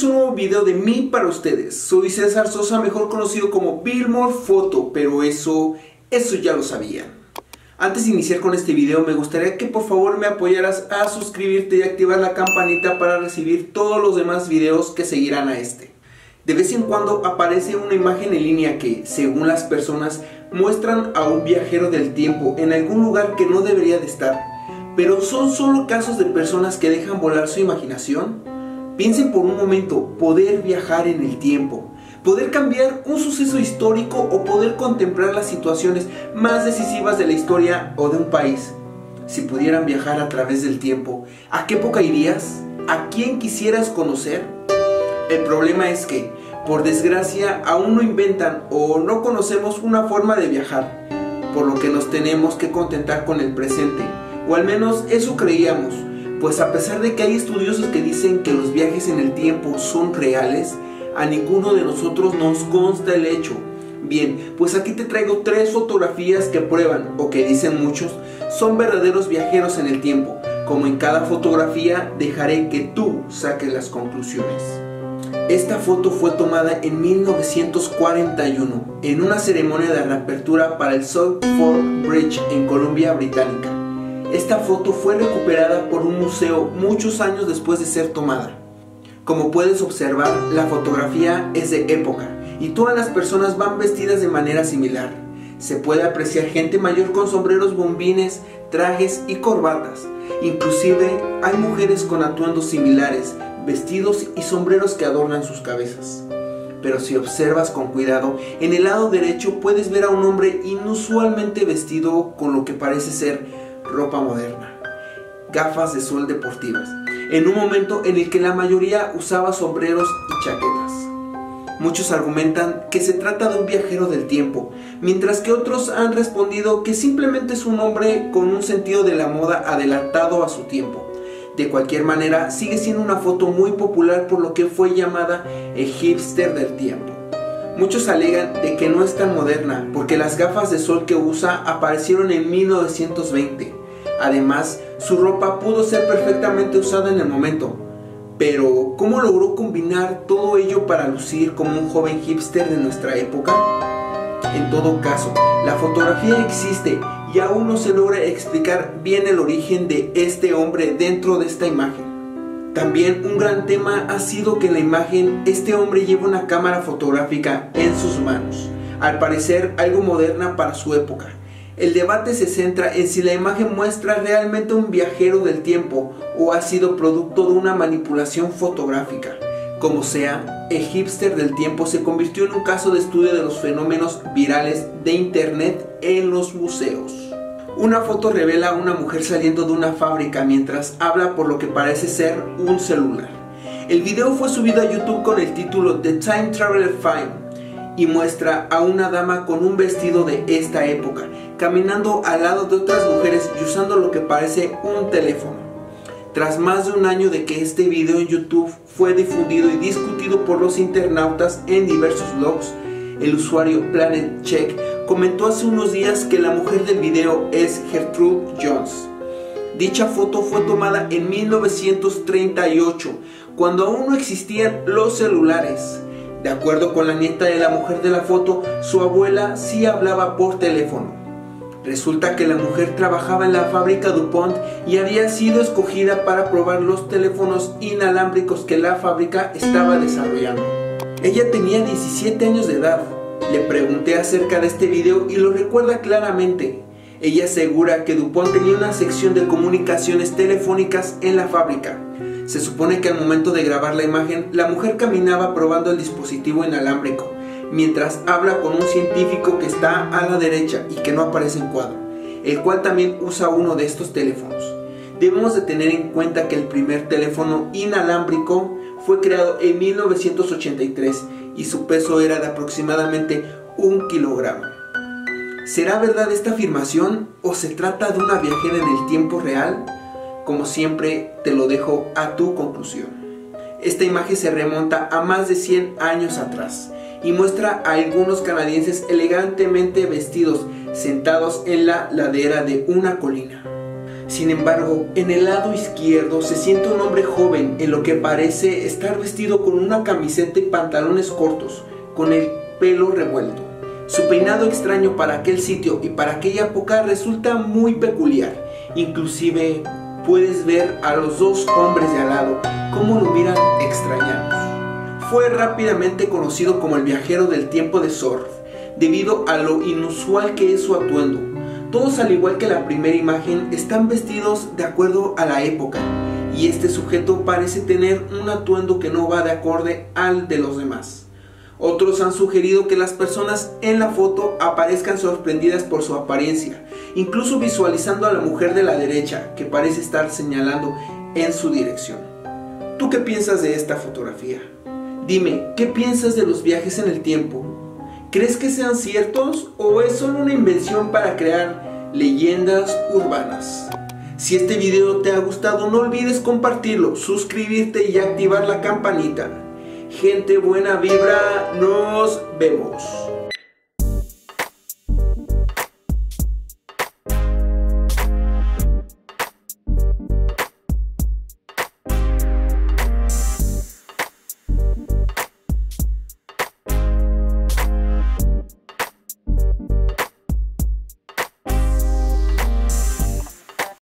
un nuevo video de mí para ustedes. Soy César Sosa, mejor conocido como Billmore Photo, pero eso ya lo sabían. Antes de iniciar con este video, me gustaría que por favor me apoyaras a suscribirte y activar la campanita para recibir todos los demás videos que seguirán a este. De vez en cuando aparece una imagen en línea que, según las personas, muestran a un viajero del tiempo en algún lugar que no debería de estar. Pero ¿son solo casos de personas que dejan volar su imaginación? Piensen por un momento, poder viajar en el tiempo, poder cambiar un suceso histórico o poder contemplar las situaciones más decisivas de la historia o de un país. Si pudieran viajar a través del tiempo, ¿a qué época irías? ¿A quién quisieras conocer? El problema es que, por desgracia, aún no inventan o no conocemos una forma de viajar, por lo que nos tenemos que contentar con el presente, o al menos eso creíamos. Pues a pesar de que hay estudiosos que dicen que los viajes en el tiempo son reales, a ninguno de nosotros nos consta el hecho. Bien, pues aquí te traigo 3 fotografías que prueban, o que dicen muchos, son verdaderos viajeros en el tiempo. Como en cada fotografía, dejaré que tú saques las conclusiones. Esta foto fue tomada en 1941, en una ceremonia de reapertura para el South Fork Bridge en Columbia Británica. Esta foto fue recuperada por un museo muchos años después de ser tomada. Como puedes observar, la fotografía es de época y todas las personas van vestidas de manera similar. Se puede apreciar gente mayor con sombreros, bombines, trajes y corbatas. Inclusive hay mujeres con atuendos similares, vestidos y sombreros que adornan sus cabezas. Pero si observas con cuidado, en el lado derecho puedes ver a un hombre inusualmente vestido con lo que parece ser ropa moderna, gafas de sol deportivas, en un momento en el que la mayoría usaba sombreros y chaquetas. Muchos argumentan que se trata de un viajero del tiempo, mientras que otros han respondido que simplemente es un hombre con un sentido de la moda adelantado a su tiempo. De cualquier manera, sigue siendo una foto muy popular por lo que fue llamada el hipster del tiempo. Muchos alegan de que no es tan moderna porque las gafas de sol que usa aparecieron en 1920. Además, su ropa pudo ser perfectamente usada en el momento. Pero, ¿cómo logró combinar todo ello para lucir como un joven hipster de nuestra época? En todo caso, la fotografía existe y aún no se logra explicar bien el origen de este hombre dentro de esta imagen. También un gran tema ha sido que en la imagen este hombre lleva una cámara fotográfica en sus manos, al parecer algo moderna para su época. El debate se centra en si la imagen muestra realmente un viajero del tiempo o ha sido producto de una manipulación fotográfica. Como sea, el hipster del tiempo se convirtió en un caso de estudio de los fenómenos virales de internet en los museos. Una foto revela a una mujer saliendo de una fábrica mientras habla por lo que parece ser un celular. El video fue subido a YouTube con el título The Time Traveler Film y muestra a una dama con un vestido de esta época, caminando al lado de otras mujeres y usando lo que parece un teléfono. Tras más de un año de que este video en YouTube fue difundido y discutido por los internautas en diversos blogs, el usuario Planet Check comentó hace unos días que la mujer del video es Gertrude Jones. Dicha foto fue tomada en 1938, cuando aún no existían los celulares. De acuerdo con la nieta de la mujer de la foto, su abuela sí hablaba por teléfono. Resulta que la mujer trabajaba en la fábrica DuPont y había sido escogida para probar los teléfonos inalámbricos que la fábrica estaba desarrollando. Ella tenía 17 años de edad. Le pregunté acerca de este video y lo recuerda claramente. Ella asegura que DuPont tenía una sección de comunicaciones telefónicas en la fábrica. Se supone que al momento de grabar la imagen, la mujer caminaba probando el dispositivo inalámbrico, mientras habla con un científico que está a la derecha y que no aparece en cuadro, el cual también usa uno de estos teléfonos. Debemos de tener en cuenta que el primer teléfono inalámbrico fue creado en 1983 y su peso era de aproximadamente 1 kilogramo. ¿Será verdad esta afirmación o se trata de una viajera en el tiempo real? Como siempre, te lo dejo a tu conclusión. Esta imagen se remonta a más de 100 años atrás y muestra a algunos canadienses elegantemente vestidos, sentados en la ladera de una colina. Sin embargo, en el lado izquierdo se siente un hombre joven en lo que parece estar vestido con una camiseta y pantalones cortos, con el pelo revuelto. Su peinado extraño para aquel sitio y para aquella época resulta muy peculiar. Inclusive puedes ver a los dos hombres de al lado cómo lo miran extrañados. Fue rápidamente conocido como el viajero del tiempo de Zorth, debido a lo inusual que es su atuendo. Todos, al igual que la primera imagen, están vestidos de acuerdo a la época, y este sujeto parece tener un atuendo que no va de acorde al de los demás. Otros han sugerido que las personas en la foto aparezcan sorprendidas por su apariencia, incluso visualizando a la mujer de la derecha, que parece estar señalando en su dirección. ¿Tú qué piensas de esta fotografía? Dime, ¿qué piensas de los viajes en el tiempo? ¿Crees que sean ciertos o es solo una invención para crear leyendas urbanas? Si este video te ha gustado, no olvides compartirlo, suscribirte y activar la campanita. Gente buena vibra, nos vemos.